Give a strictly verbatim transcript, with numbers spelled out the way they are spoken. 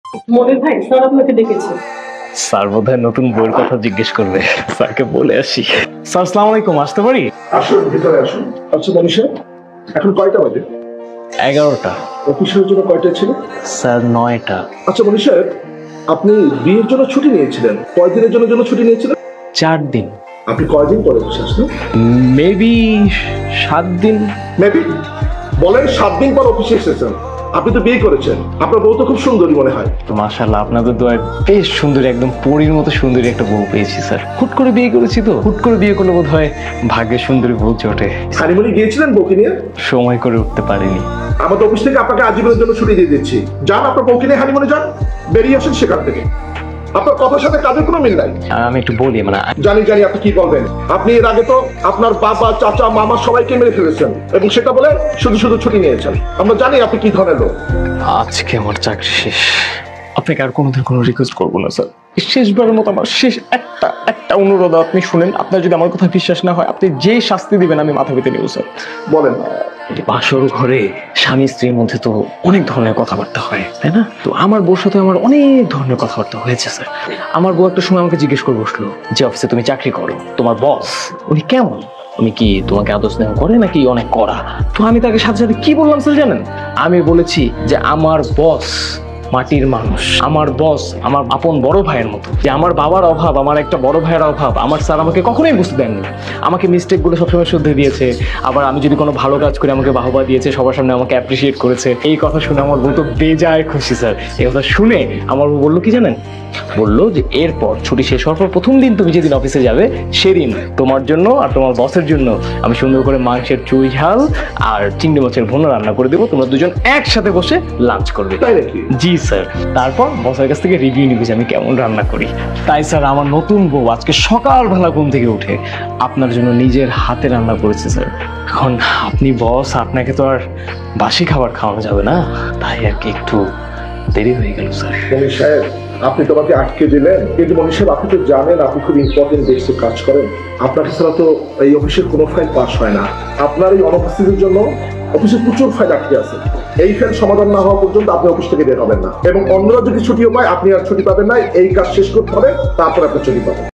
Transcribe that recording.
মনির ভাই স্যার আপনাকে ডেকেছে। স্যার বোধহয় নতুন বইয়ের কথা জিজ্ঞেস করবে, স্যারকে বলে আসি। স্যার আসসালামু আলাইকুম, আসতে পারি? আসুন, ভিতরে আসুন। আচ্ছা মনীষা, এখন কয়টা বাজে? এগারোটা। অফিসের জন্য কয়টা ছিল? স্যার নয়টা। আচ্ছা মনীষা, আপনি বিয়ের জন্য ছুটি নিয়েছিলেন, কয়দিনের জন্য জন্য ছুটি নিয়েছিলেন? চার দিন। আপনি কয়দিন পরে অফিসে আসলেন? মেবি সাত দিন। মেবি বলেন সাত দিন পর অফিসে এসেছেন। আপনি তো বিয়ে করেছেন, আপনার বউ তো খুব সুন্দরী মনে হয়। তো মাশাআল্লাহ, আপনাদের দোয়ায় বেশ সুন্দরী, একদম পরীর মতো সুন্দরী একটা বউ পেয়েছি স্যার। হুট করে বিয়ে করেছি তো, হুট করে বিয়ে করলে বোধ হয় ভাগ্যের সুন্দরী বউ জোটে। হানিমুনে গিয়েছিলেন বউকে নিয়ে? সময় করে উঠতে পারিনি। আমাদের অফিস থেকে আপনাকে আজীবনের জন্য ছুটি দিয়ে দিচ্ছি। যান আপনার বউকে নিয়ে হানিমুনে যান, বেরিয়ে আসেন সেখান থেকে। আপনার কথার সাথে কাজের কোনো মিল নাই। আমি একটু বলি, মানে জানি জানি আপনি কি বলবেন। আপনি এর আগে তো আপনার বাবা, চাচা, মামা সবাইকে মেরে ফেলেছেন এবং সেটা বলে শুধু শুধু ছুটি নিয়েছেন। আমরা জানি আপনি কি ধরনের লোক। আজকে আমার চাকরি শেষ। আপনাকে আর কোনোদিন কোনো রিকোয়েস্ট করবো না স্যার। শেষবারের মতো আমার শেষ একটা একটা অনুরোধ আপনি শুনেন। আপনার যদি আমার কথা বিশ্বাস না হয়, আপনি যে শাস্তি দিবেন আমি মাথা পেতে নেব স্যার। বলেন। বাসর ঘরে স্বামী স্ত্রীর মধ্যে তো অনেক ধরনের কথাবার্তা হয়, তাই না? তো আমার বউর সাথে আমার অনেক ধরনের কথাবার্তা হয়েছে স্যার। আমার বউ একটা সময় আমাকে জিজ্ঞেস করে বসলো যে অফিসে তুমি চাকরি করো, তোমার বস উনি কেমন, উনি কি তোমাকে আদর স্নেহ করে নাকি অনেক কড়া? তো আমি তাকে সাথে সাথে কি বললাম স্যার জানেন? আমি বলেছি যে আমার বস মাটির মানুষ, আমার বস আমার আপন বড় ভাইয়ের মতো। যে আমার বাবার অভাব, আমার একটা বড় ভাইয়ের অভাব আমার স্যার আমাকে কখনোই বুঝতে দেননি। আমাকে মিস্টেকগুলো সবসময় শুধরে দিয়েছে। আবার আমি যদি কোনো ভালো কাজ করে আমাকে বাহবা দিয়েছে, সবার সামনে আমাকে অ্যাপ্রিসিয়েট করেছে। এই কথা শুনে আমার বউ তো বেজায় খুশি স্যার। এই কথা শুনে আমার বউ বললো কি জানেন? বললো যে এরপর ছুটি শেষ হওয়ার পর প্রথম দিন তুমি যেদিন অফিসে যাবে সেদিন তোমার জন্য আর তোমার বসের জন্য আমি সুন্দর করে মাংসের চুই ঝাল আর চিংড়ি মাছের ভুনা রান্না করে দেবো। তোমরা দুজন একসাথে বসে লাঞ্চ করবে। তাই নাকি? জি স্যার। তারপর বসের কাছ থেকে রিভিউ নিবি যে আমি কেমন রান্না করি। তাই স্যার আমার নতুন বউ আজকে সকালবেলা ঘুম থেকে উঠে আপনার জন্য নিজের হাতে রান্না করেছে স্যার। এখন আপনি বস, আপনাকে তো আর বাসি খাবার খাওয়ানো যাবে না, তাই আর কি একটু দেরি হয়ে গেল স্যার। মনীষ সাহেব, আপনি তোমাকে আটকে দিলেন, কিন্তু মনীষ সাহেব আপনি তো জানেন আপনি খুব ইম্পর্টেন্ট ডেস্কে কাজ করেন। আপনার ছাড়া তো এই অফিসের কোনো ফাইল পাস হয় না। আপনার এই অনুপস্থিতির জন্য অফিসে প্রচুর ফাইল আটকে আছে। এই ফাইল সমাধান না হওয়া পর্যন্ত আপনি অফিস থেকে বের হবেন না, এবং অন্যরা যদি ছুটিও পায় আপনি আর ছুটি পাবেন না। এই কাজ শেষ করতে হবে, তারপর আপনি ছুটি পাবেন।